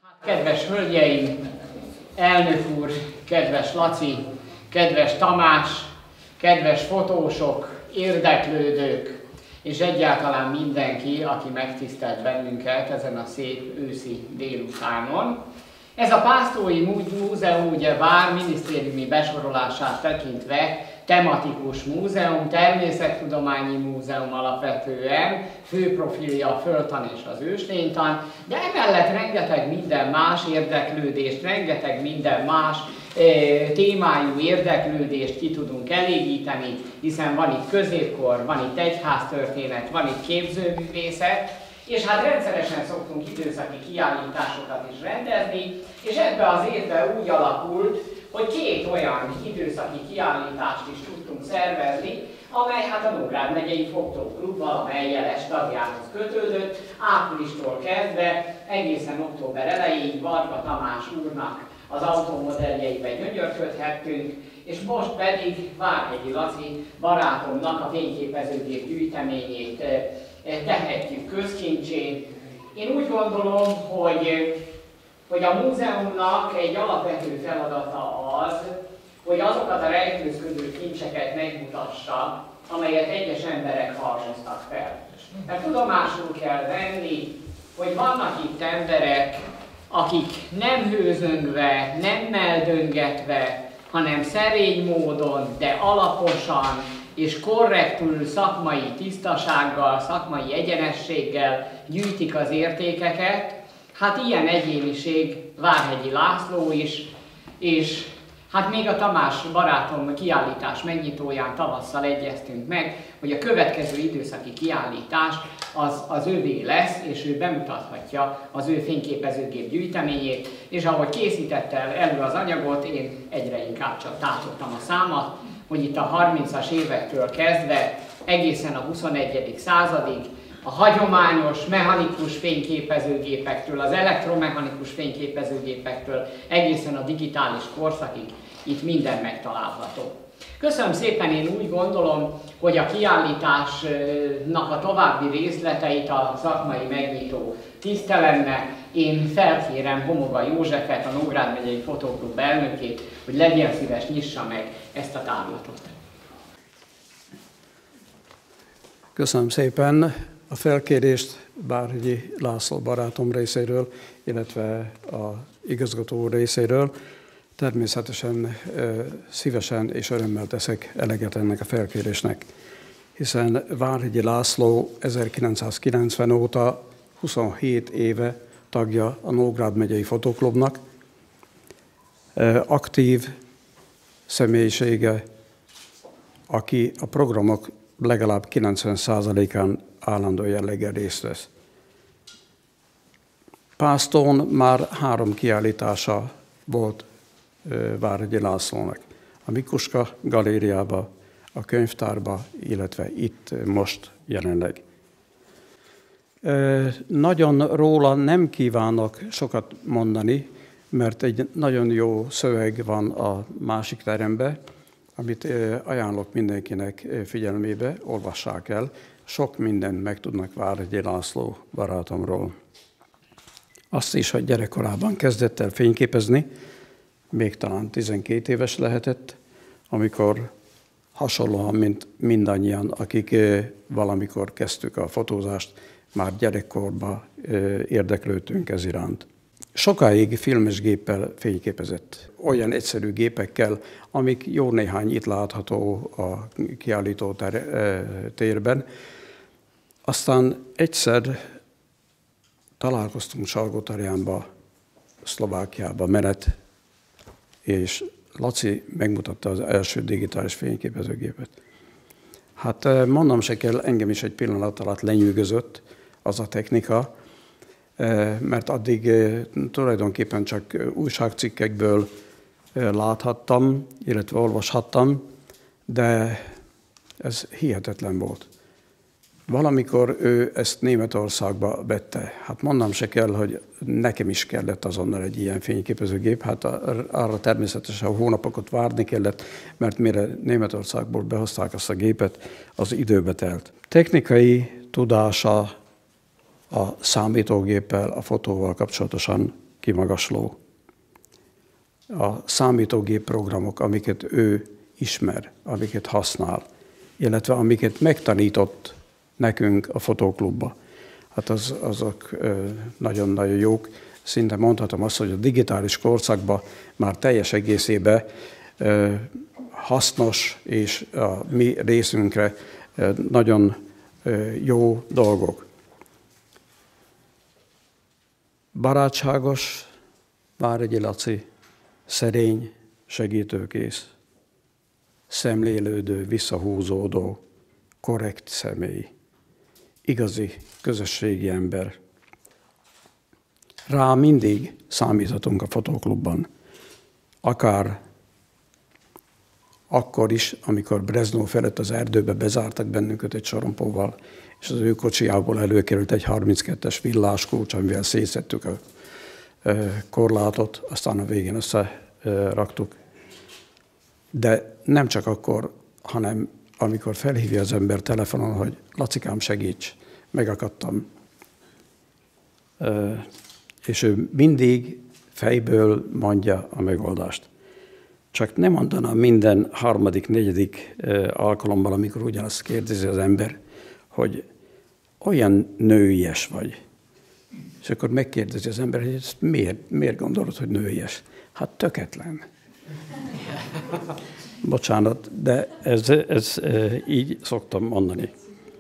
Kedves hölgyeim, elnök úr, kedves Laci, kedves Tamás, kedves fotósok, érdeklődők, és egyáltalán mindenki, aki megtisztelt bennünket ezen a szép őszi délutánon. Ez a Pásztói Múzeum ugye bár minisztériumi besorolását tekintve tematikus múzeum, természettudományi múzeum alapvetően, fő profilja a földtan és az őslénytan, de emellett rengeteg minden más érdeklődést, rengeteg minden más témájú érdeklődést ki tudunk elégíteni, hiszen van itt középkor, van itt egyháztörténet, van itt képzőművészet, és hát rendszeresen szoktunk időszaki kiállításokat is rendezni, és ebbe az évben úgy alakult, hogy két olyan időszaki kiállítást is tudtunk szervezni, amely hát a Nógrád megyei Fotóklub valamely jeles tagjához kötődött, áprilistól kezdve egészen október elejéig Varga Tamás úrnak az autómodelljeiben gyönyörködhettünk, és most pedig Várhegyi Laci barátomnak a fényképezőgép gyűjteményét tehetjük közkincsé. Én úgy gondolom, hogy a múzeumnak egy alapvető feladata az, hogy azokat a rejtőzködő kincseket megmutassa, amelyet egyes emberek halmoztak fel. Mert tudomásul kell venni, hogy vannak itt emberek, akik nem hőzöngve, nem meldöngetve, hanem szerény módon, de alaposan és korrektül szakmai tisztasággal, szakmai egyenességgel gyűjtik az értékeket. Hát ilyen egyéniség Várhegyi László is, és hát még a Tamás barátom kiállítás megnyitóján tavasszal egyeztünk meg, hogy a következő időszaki kiállítás az övé lesz, és ő bemutathatja az ő fényképezőgép gyűjteményét, és ahogy készítette elő az anyagot, én egyre inkább csak tátottam a számat, hogy itt a 30-as évektől kezdve egészen a 21. századig a hagyományos mechanikus fényképezőgépektől, az elektromechanikus fényképezőgépektől egészen a digitális korszakig itt minden megtalálható. Köszönöm szépen, én úgy gondolom, hogy a kiállításnak a további részleteit a szakmai megnyitó tisztelemnek én felkérem Homoga Józsefet, a Nógrád megyei Fotóklub elnökét, hogy legyen szíves, nyissa meg ezt a tárlatot. Köszönöm szépen a felkérést Várhegyi László barátom részéről, illetve az igazgató részéről. Természetesen szívesen és örömmel teszek eleget ennek a felkérésnek, hiszen Várhegyi László 1990 óta 27 éve tagja a Nógrád megyei Fotóklubnak, aktív személyisége, aki a programok legalább 90%-án állandó jelleggel részt vesz. Pásztón már 3 kiállítása volt Várhegyi Lászlónak. A Mikuska galériába, a könyvtárba, illetve itt most jelenleg. Nagyon róla nem kívánok sokat mondani, mert egy nagyon jó szöveg van a másik teremben, amit ajánlok mindenkinek figyelmébe, olvassák el. Sok mindent megtudnak Várhegyi László barátomról. Azt is, hogy gyerekkorában kezdett el fényképezni, még talán 12 éves lehetett, amikor hasonlóan, mint mindannyian, akik valamikor kezdtük a fotózást, már gyerekkorban érdeklődtünk ez iránt. Sokáig filmes géppel fényképezett, olyan egyszerű gépekkel, amik jó néhány itt látható a kiállító térben. Aztán egyszer találkoztunk Salgótarjánba, Szlovákiába menet, és Laci megmutatta az első digitális fényképezőgépet. Hát mondom se kell, engem is egy pillanat alatt lenyűgözött az a technika, mert addig tulajdonképpen csak újságcikkekből láthattam, illetve olvashattam, de ez hihetetlen volt. Valamikor ő ezt Németországba vette. Hát mondnom se kell, hogy nekem is kellett azonnal egy ilyen fényképezőgép. Hát arra természetesen hónapokat várni kellett, mert mire Németországból behozták azt a gépet, az időbe telt. Technikai tudása a számítógéppel, a fotóval kapcsolatosan kimagasló. A számítógép programok, amiket ő ismer, amiket használ, illetve amiket megtanított nekünk a fotóklubba, hát azok nagyon-nagyon jók. Szinte mondhatom azt, hogy a digitális korszakban már teljes egészében hasznos és a mi részünkre nagyon jó dolgok. Barátságos Várhegyi Laci, szerény, segítőkész, szemlélődő, visszahúzódó, korrekt személy, igazi közösségi ember. Rá mindig számíthatunk a fotóklubban, akár akkor is, amikor Breznó felett az erdőbe bezártak bennünket egy sorompóval, és az ő kocsiából előkerült egy 32-es villáskulcs, amivel szétszettük a korlátot, aztán a végén összeraktuk. De nem csak akkor, hanem amikor felhívja az ember telefonon, hogy Lacikám, segíts, megakadtam. És ő mindig fejből mondja a megoldást. Csak nem mondaná minden harmadik, negyedik alkalommal, amikor ugyanazt kérdezi az ember, hogy olyan nőies vagy. És akkor megkérdezi az ember, hogy ezt miért gondolod, hogy nőies? Hát töketlen. Bocsánat, de ez így szoktam mondani.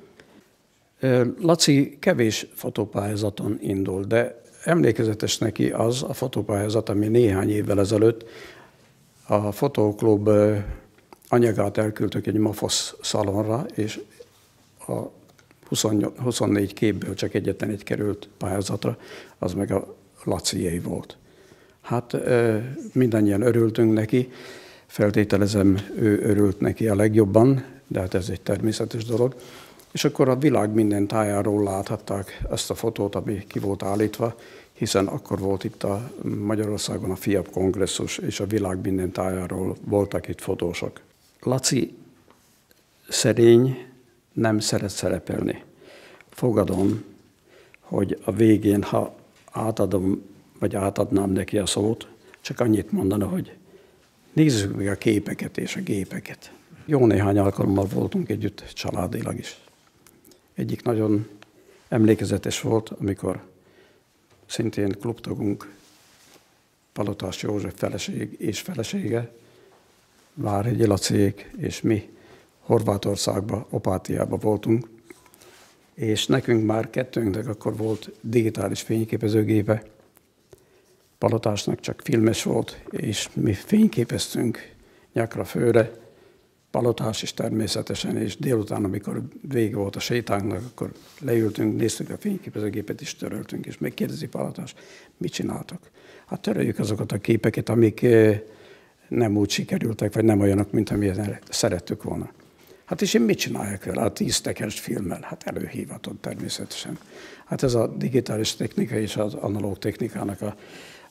Laci kevés fotópályázaton indul, de emlékezetes neki az a fotópályázat, ami néhány évvel ezelőtt a fotóklub anyagát elküldtük egy MAFOS szalonra, és a 24 képből csak egyetlen egy került pályázatra, az meg a Lacié volt. Hát mindannyian örültünk neki, feltételezem, ő örült neki a legjobban, de hát ez egy természetes dolog. És akkor a világ minden tájáról láthatták ezt a fotót, ami ki volt állítva, hiszen akkor volt itt a Magyarországon a FIAP kongresszus, és a világ minden tájáról voltak itt fotósok. Laci szerény, nem szeret szerepelni. Fogadom, hogy a végén, ha átadnám neki a szót, csak annyit mondana, hogy nézzük meg a képeket és a gépeket. Jó néhány alkalommal voltunk együtt családilag is. Egyik nagyon emlékezetes volt, amikor szintén klubtagunk, Palotás József feleség és felesége, Várhegyi Laciék és mi Horvátországba, Opátiába voltunk, és nekünk már kettőnknek akkor volt digitális fényképezőgépe, Palotásnak csak filmes volt, és mi fényképeztünk nyakra főre, Palotás is természetesen, és délután, amikor vége volt a sétánknak, akkor leültünk, néztük a fényképezőgépet, és töröltünk, és megkérdezi Palotás, mit csináltok? Hát töröljük azokat a képeket, amik nem úgy sikerültek, vagy nem olyanok, mint amilyen szerettük volna. Hát és én mit csináljak vele? A 10 tekers filmmel? Hát előhívatod természetesen. Hát ez a digitális technika és az analóg technikának a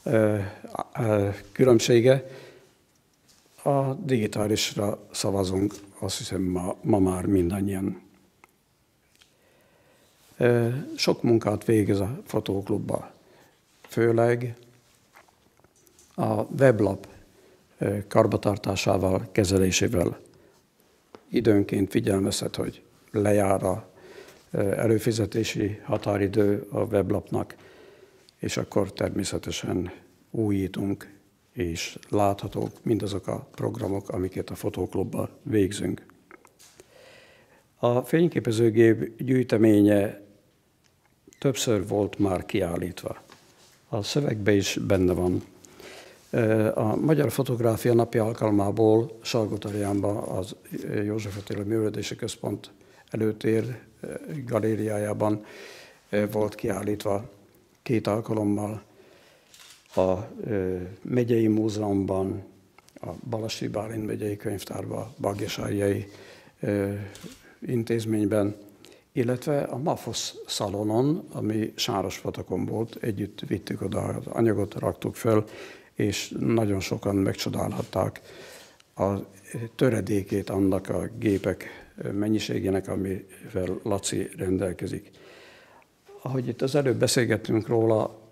különbsége. A digitálisra szavazunk, azt hiszem ma már mindannyian. Sok munkát végez a fotóklubban, főleg a weblap karbantartásával, kezelésével. Időnként figyelmeztet, hogy lejár a előfizetési határidő a weblapnak, és akkor természetesen újítunk, és láthatók mindazok a programok, amiket a fotóklubban végzünk. A fényképezőgép gyűjteménye többször volt már kiállítva. A szövegben is benne van. A Magyar Fotográfia Napja alkalmából Salgótarjánban az József Attila Művelődési Központ előtér galériájában volt kiállítva 2 alkalommal. A megyei múzeumban, a Balassi Bálint megyei könyvtárban, Baglyasárjai intézményben, illetve a MAFOS szalonon, ami Sárospatakon volt, együtt vittük oda az anyagot, raktuk föl, és nagyon sokan megcsodálhatták a töredékét annak a gépek mennyiségének, amivel Laci rendelkezik. Ahogy itt az előbb beszélgettünk róla,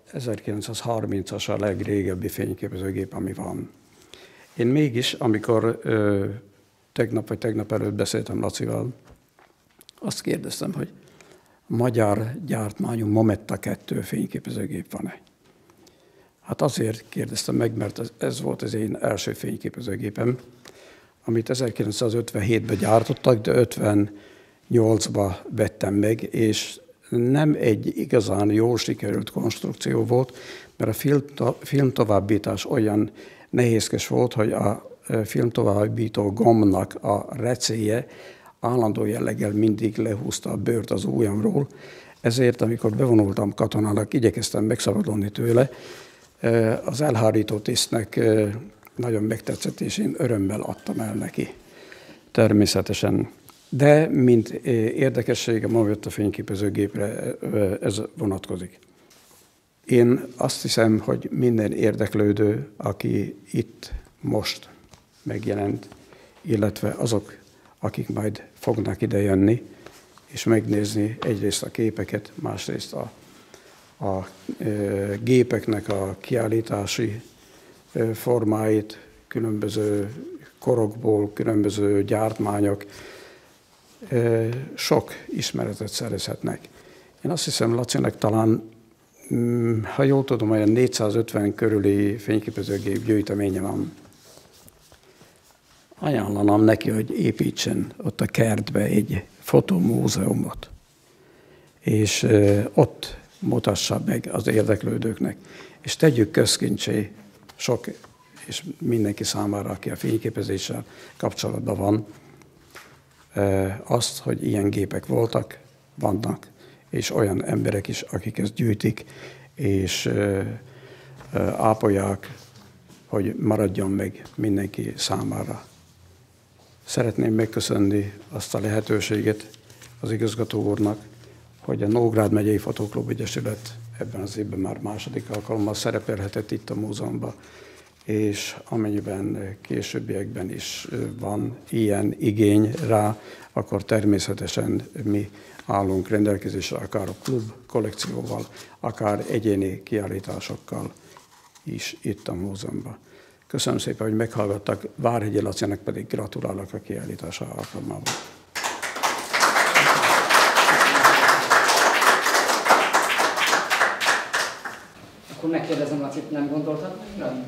1930-as a legrégebbi fényképezőgép, ami van. Én mégis, amikor tegnap előtt beszéltem Lacival, azt kérdeztem, hogy magyar gyártmányú Mometta 2 fényképezőgép van-e? Hát azért kérdeztem meg, mert ez volt az én első fényképezőgépem, amit 1957-ben gyártottak, de 58-ban vettem meg, és nem egy igazán jól sikerült konstrukció volt, mert a filmtovábbítás olyan nehézkes volt, hogy a filmtovábbító gombnak a recéje állandó jelleggel mindig lehúzta a bőrt az ujjamról, ezért amikor bevonultam katonának, igyekeztem megszabadulni tőle. Az elhárító tisztnek nagyon megtetszett, és én örömmel adtam el neki. Természetesen. De mint érdekesség a Mometta fényképezőgépre ez vonatkozik. Én azt hiszem, hogy minden érdeklődő, aki itt most megjelent, illetve azok, akik majd fognak ide jönni, és megnézni egyrészt a képeket, másrészt a gépeknek a kiállítási formáit, különböző korokból, különböző gyártmányok, sok ismeretet szerezhetnek. Én azt hiszem, Lacinek talán, ha jól tudom, olyan 450 körüli fényképezőgép gyűjteménye van. Ajánlanám neki, hogy építsen ott a kertbe egy fotomúzeumot, és ott mutassa meg az érdeklődőknek, és tegyük közkincsé sok és mindenki számára, aki a fényképezéssel kapcsolatban van, azt, hogy ilyen gépek voltak, vannak, és olyan emberek is, akik ezt gyűjtik, és ápolják, hogy maradjon meg mindenki számára. Szeretném megköszönni azt a lehetőséget az igazgató úrnak, hogy a Nógrád megyei Fotóklub Egyesület ebben az évben már második alkalommal szerepelhetett itt a múzeumban, és amennyiben későbbiekben is van ilyen igény rá, akkor természetesen mi állunk rendelkezésre, akár a klub kollekcióval, akár egyéni kiállításokkal is itt a múzeumban. Köszönöm szépen, hogy meghallgattak, Várhegyi Lacinak pedig gratulálok a kiállítása alkalmával. Akkor megkérdezem, Lacit, nem gondoltad? Nem.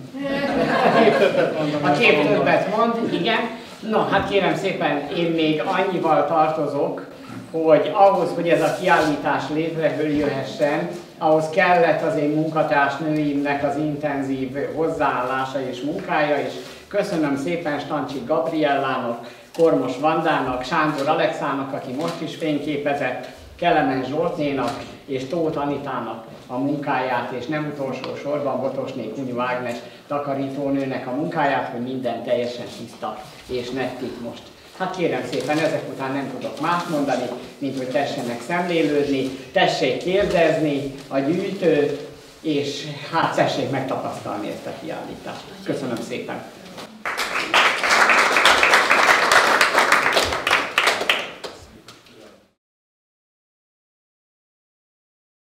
A kép többet mond, igen. Na, hát kérem szépen, én még annyival tartozok, hogy ahhoz, hogy ez a kiállítás létrejöhessen, ahhoz kellett az én munkatársnőimnek az intenzív hozzáállása és munkája, és köszönöm szépen Stancsik Gabriellának, Kormos Vandának, Sándor Alexának, aki most is fényképezett, Kelemen Zsoltnénak és Tóth Anitának a munkáját, és nem utolsó sorban Botosné Kunyú Ágnes takarítónőnek a munkáját, hogy minden teljesen tiszta és nettik most. Hát kérem szépen, ezek után nem tudok más mondani, mint hogy tessenek szemlélődni, tessék kérdezni a gyűjtőt, és hát tessék megtapasztalni ezt a kiállítást. Köszönöm szépen!